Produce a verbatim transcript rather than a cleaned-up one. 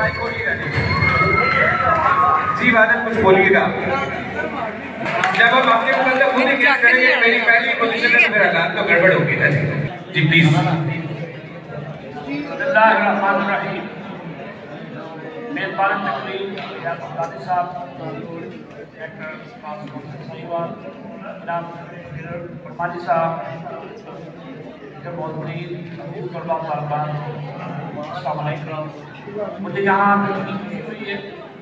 जी बादल कुछ बोलिएगा। जब हम अपने मतलब खुद ही क्या करेंगे, मेरी पहली पोजीशन में मेरा हाथ तो गड़बड़ होगी ना जी प्लीज। मेजबान तकरीर साहब डॉक्टर साहिवाल जनाब फरमानी साहब बहुत बड़ी तलबा मुझे यहाँ हुई है